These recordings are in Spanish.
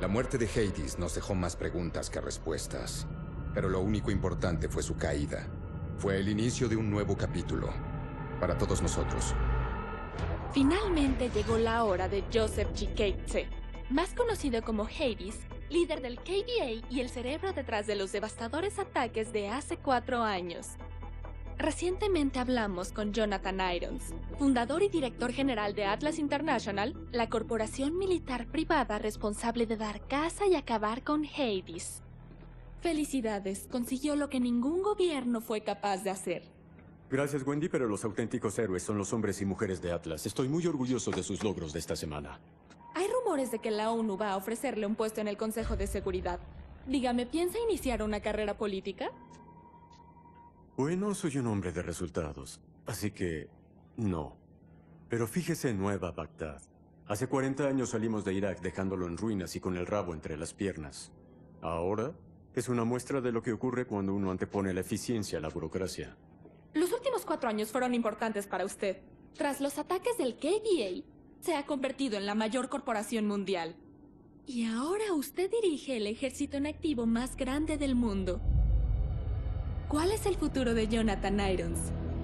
La muerte de Hades nos dejó más preguntas que respuestas. Pero lo único importante fue su caída. Fue el inicio de un nuevo capítulo. Para todos nosotros. Finalmente llegó la hora de Joseph Chikatse, más conocido como Hades, líder del KBA y el cerebro detrás de los devastadores ataques de hace 4 años. Recientemente hablamos con Jonathan Irons, fundador y director general de Atlas International, la corporación militar privada responsable de dar caza y acabar con Hades. Felicidades, consiguió lo que ningún gobierno fue capaz de hacer. Gracias, Wendy, pero los auténticos héroes son los hombres y mujeres de Atlas. Estoy muy orgulloso de sus logros de esta semana. Hay rumores de que la ONU va a ofrecerle un puesto en el Consejo de Seguridad. Dígame, ¿piensa iniciar una carrera política? Bueno, soy un hombre de resultados, así que no. Pero fíjese en Nueva Bagdad. Hace 40 años salimos de Irak dejándolo en ruinas y con el rabo entre las piernas. Ahora es una muestra de lo que ocurre cuando uno antepone la eficiencia a la burocracia. Los últimos 4 años fueron importantes para usted. Tras los ataques del KBA, se ha convertido en la mayor corporación mundial. Y ahora usted dirige el ejército en activo más grande del mundo. ¿Cuál es el futuro de Jonathan Irons?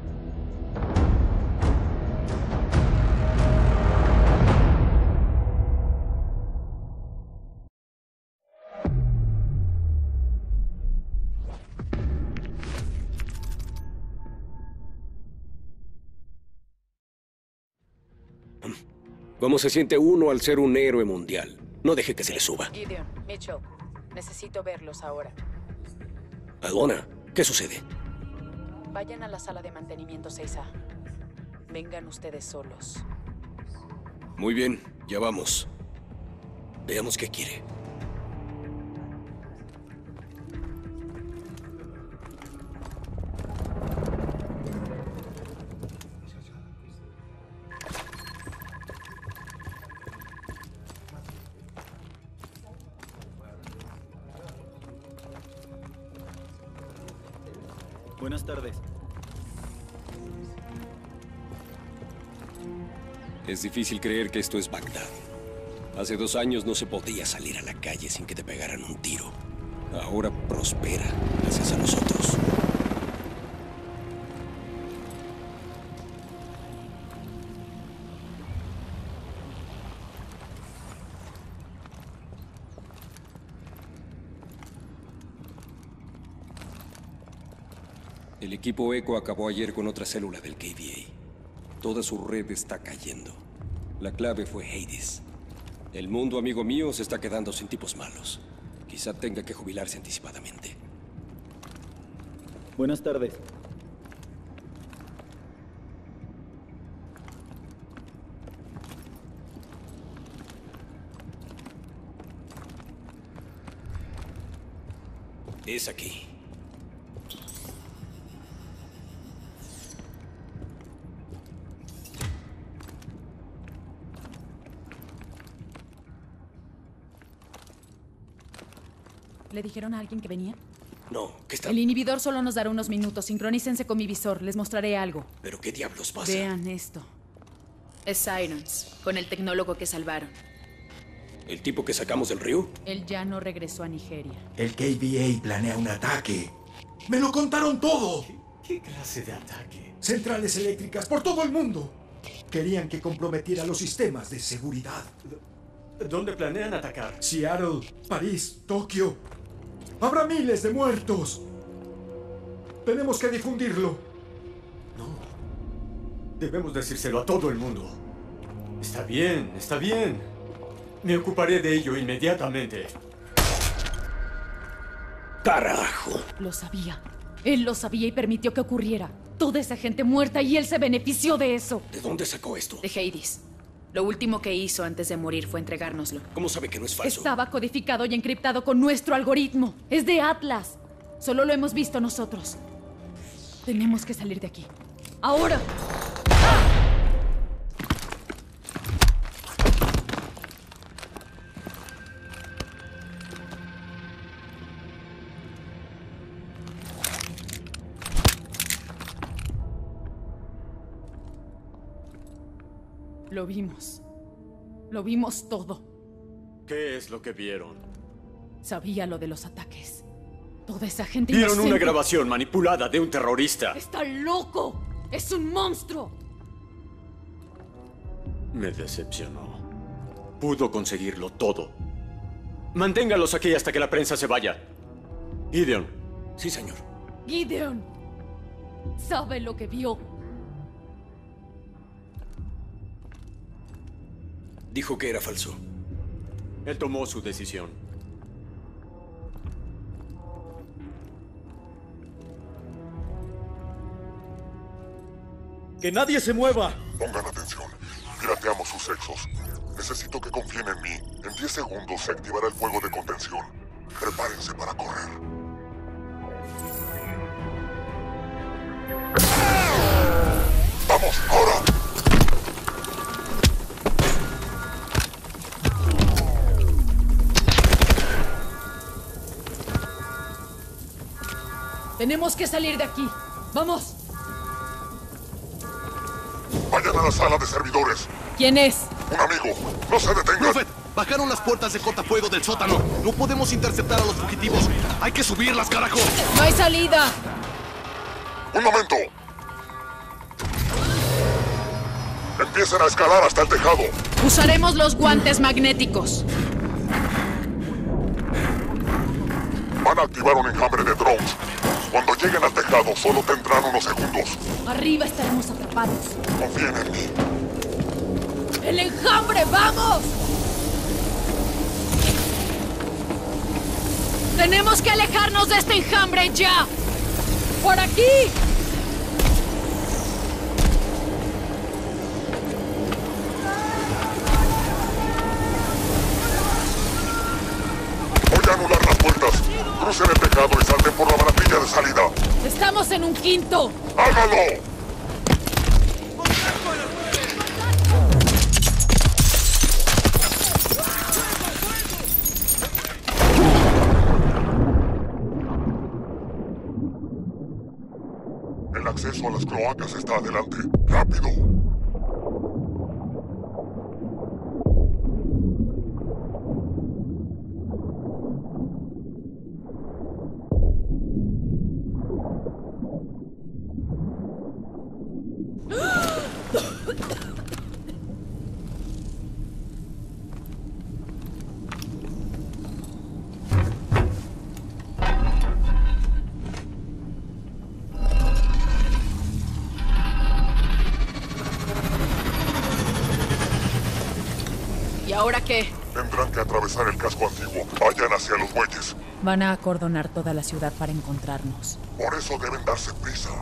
¿Cómo se siente uno al ser un héroe mundial? No deje que se le suba. Gideon, Mitchell, necesito verlos ahora. Aduana, ¿qué sucede? Vayan a la sala de mantenimiento 6A. Vengan ustedes solos. Muy bien, ya vamos. Veamos qué quiere. Buenas tardes. Es difícil creer que esto es Bagdad. Hace 2 años no se podía salir a la calle sin que te pegaran un tiro. Ahora prospera gracias a nosotros. El equipo Echo acabó ayer con otra célula del KBA. Toda su red está cayendo. La clave fue Hades. El mundo, amigo mío, se está quedando sin tipos malos. Quizá tenga que jubilarse anticipadamente. Buenas tardes. Es aquí. ¿Le dijeron a alguien que venía? No, ¿qué está? El inhibidor solo nos dará unos minutos. Sincronícense con mi visor. Les mostraré algo. ¿Pero qué diablos pasa? Vean esto. Es Irons, con el tecnólogo que salvaron. ¿El tipo que sacamos del río? Él ya no regresó a Nigeria. El KBA planea un ataque. ¡Me lo contaron todo! ¿Qué clase de ataque? Centrales eléctricas por todo el mundo. Querían que comprometiera los sistemas de seguridad. ¿Dónde planean atacar? Seattle, París, Tokio. Habrá miles de muertos. Tenemos que difundirlo. No. Debemos decírselo a todo el mundo. Está bien, está bien. Me ocuparé de ello inmediatamente. ¡Carajo! Lo sabía. Él lo sabía y permitió que ocurriera. Toda esa gente muerta y él se benefició de eso. ¿De dónde sacó esto? De Hades. Lo último que hizo antes de morir fue entregárnoslo. ¿Cómo sabe que no es falso? Estaba codificado y encriptado con nuestro algoritmo. Es de Atlas. Solo lo hemos visto nosotros. Tenemos que salir de aquí. ¡Ahora! Lo vimos. Lo vimos todo. ¿Qué es lo que vieron? Sabía lo de los ataques. Toda esa gente Vieron inocente. una grabación manipulada de un terrorista. ¡Está loco! ¡Es un monstruo! Me decepcionó. Pudo conseguirlo todo. Manténgalos aquí hasta que la prensa se vaya. Gideon. Sí, señor. Gideon sabe lo que vio. Dijo que era falso. Él tomó su decisión. ¡Que nadie se mueva! Pongan atención. Pirateamos sus sexos. Necesito que confíen en mí. En 10 segundos se activará el fuego de contención. Prepárense para correr. ¡Vamos, ahora! Tenemos que salir de aquí. ¡Vamos! Vayan a la sala de servidores. ¿Quién es? Un amigo. No se detengan. ¡Prophet! Bajaron las puertas de cortafuego del sótano. No podemos interceptar a los fugitivos. Hay que subirlas, carajo. ¡No hay salida! Un momento. Empiecen a escalar hasta el tejado. Usaremos los guantes magnéticos. Van a activar un enjambre de drones. Cuando lleguen al tejado, solo tendrán unos segundos. Arriba estaremos atrapados. Confíen en mí. ¡El enjambre! ¡Vamos! ¡Tenemos que alejarnos de este enjambre ya! ¡Por aquí! Voy a anular las puertas. Crucen el tejado y salten por la barandilla de salida. ¡Estamos en un quinto! ¡Hágalo! El acceso a las cloacas está adelante. ¡Rápido! ¿Y ahora qué? Tendrán que atravesar el casco antiguo. Vayan hacia los muelles. Van a acordonar toda la ciudad para encontrarnos. Por eso deben darse prisa.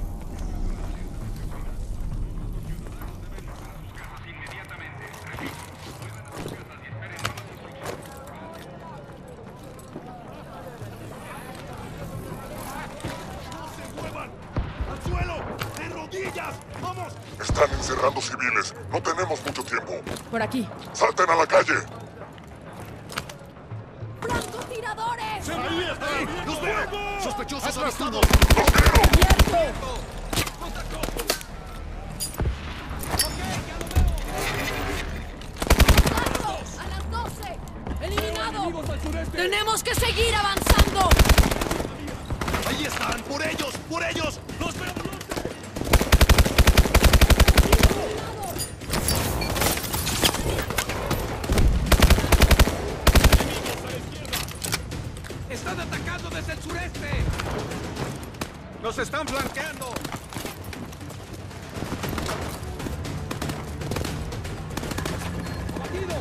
Están encerrando civiles. No tenemos mucho tiempo. Por aquí. ¡Salten a la calle! ¡Francotiradores! ¡Ahí está! ¡Los veo! ¡Sospechosos avistados! ¡Los quiero! ¡A las 12! ¡Eliminado! ¡Tenemos que seguir avanzando! ¡Ahí están! ¡Por ellos! ¡Por ellos! ¡Los veo! ¡Están atacando desde el sureste! ¡Nos están flanqueando! ¡Batido!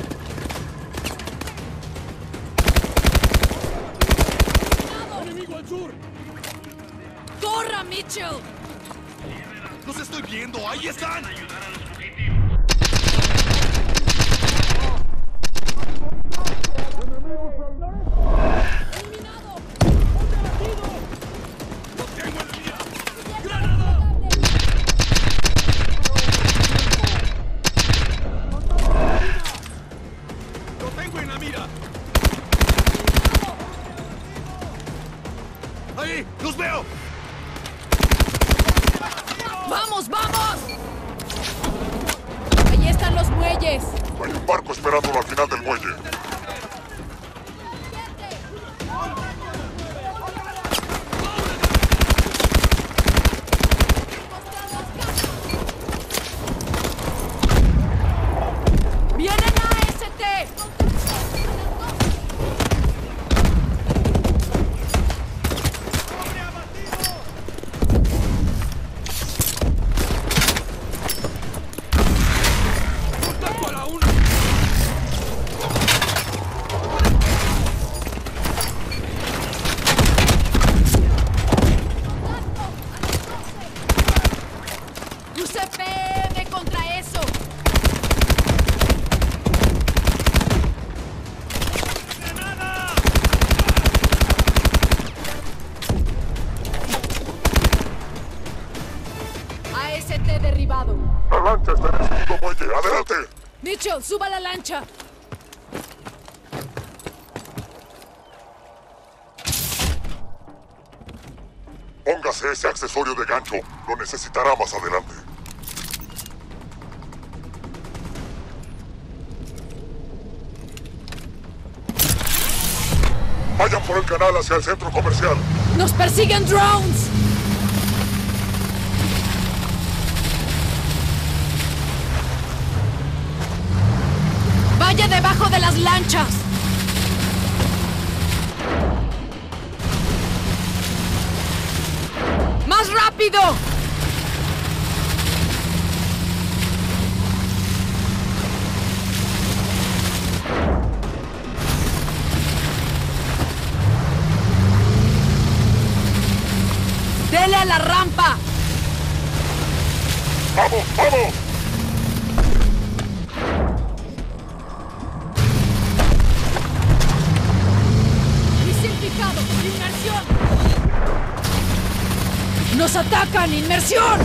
¡Enemigo al sur! ¡Corra, Mitchell! ¡Los estoy viendo! ¡Ahí están! ¡Ahí! ¡Los veo! ¡Vamos, vamos! Ahí están los muelles. Hay un barco esperándolo al final del muelle. ¡Use PM contra eso! AST derribado. La lancha está en el segundo muelle. ¡Adelante! Mitchell, suba la lancha. Póngase ese accesorio de gancho. Lo necesitará más adelante. Vayan por el canal hacia el centro comercial. ¡Nos persiguen drones! ¡Vaya debajo de las lanchas! ¡Más rápido! ¡Dele a la rampa! ¡Vamos, vamos! ¡Misil fijado! ¡Inmersión! ¡Nos atacan! ¡Inmersión!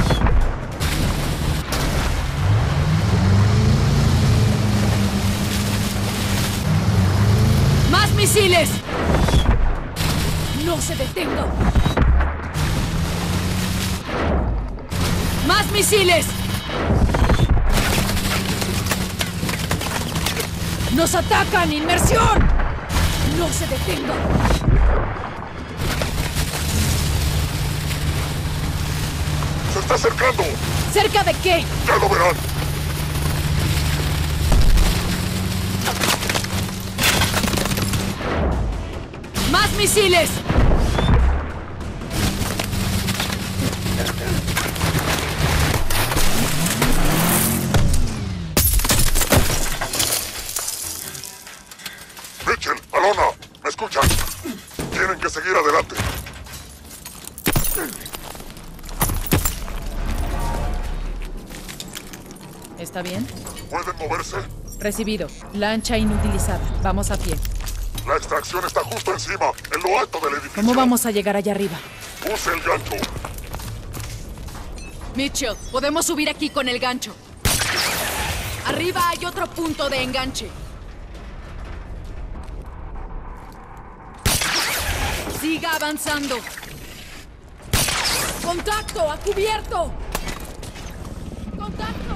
¡Más misiles! ¡No se detenga! ¡Más misiles! ¡Nos atacan! ¡Inmersión! ¡No se detenga! ¡Se está acercando! ¿Cerca de qué? ¡Ya lo verán! ¡Más misiles! Mitchell, Alona, ¿me escuchan? Tienen que seguir adelante. ¿Está bien? ¿Pueden moverse? Recibido. Lancha inutilizada. Vamos a pie. La extracción está justo encima, en lo alto del edificio. ¿Cómo vamos a llegar allá arriba? Use el gancho. Mitchell, podemos subir aquí con el gancho. Arriba hay otro punto de enganche. Siga avanzando. ¡Contacto! ¡A cubierto! ¡Contacto!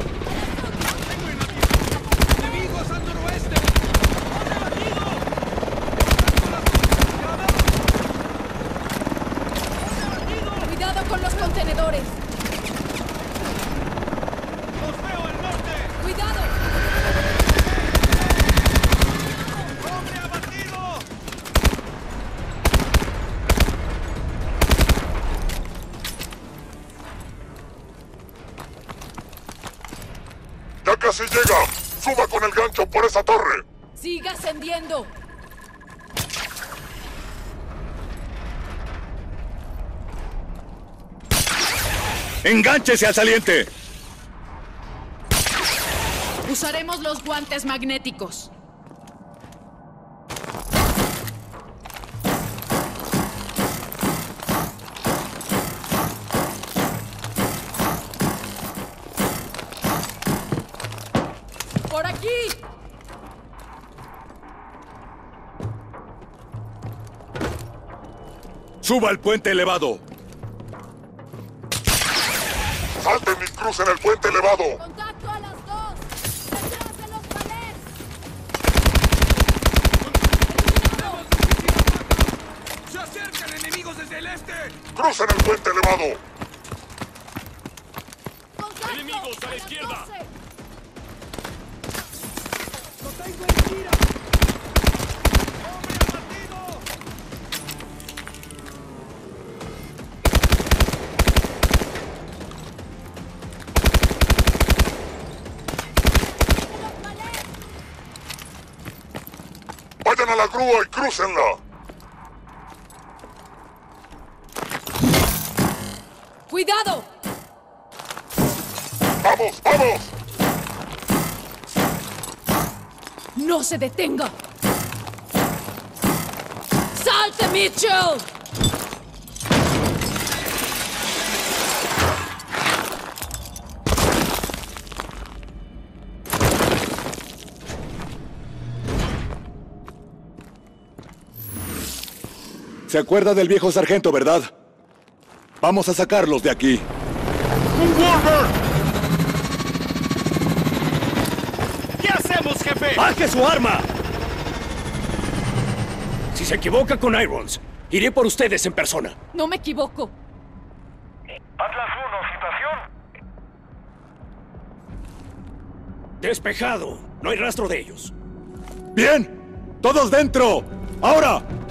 ¡Enemigos al noroeste! ¡Hombre batido! ¡Cuidado con los contenedores! ¡Los veo al norte! ¡Cuidado! ¡Hombre abatido! ¡Ya casi llega! ¡Suba con el gancho por esa torre! ¡Siga ascendiendo! ¡Engánchese al saliente! Usaremos los guantes magnéticos. ¡Por aquí! ¡Suba al puente elevado! ¡Salten y crucen el puente elevado! ¡Contacto a las dos! ¡Detrás de los palés! ¡Se acercan enemigos desde el este! ¡Crucen el puente elevado! ¡Contacto! ¡Enemigos a la izquierda! 12. ¡Lo tengo en mira! ¡Hombre abatido! ¡Vayan a la grúa y crúcenla! ¡Cuidado! ¡Vamos, vamos! ¡No se detenga! ¡Salte, Mitchell! Se acuerda del viejo sargento, ¿verdad? Vamos a sacarlos de aquí. ¿Qué hacemos, jefe? ¡Baje su arma! Si se equivoca con Irons, iré por ustedes en persona. No me equivoco. Atlas 1, situación. Despejado. No hay rastro de ellos. ¡Bien! ¡Todos dentro! ¡Ahora!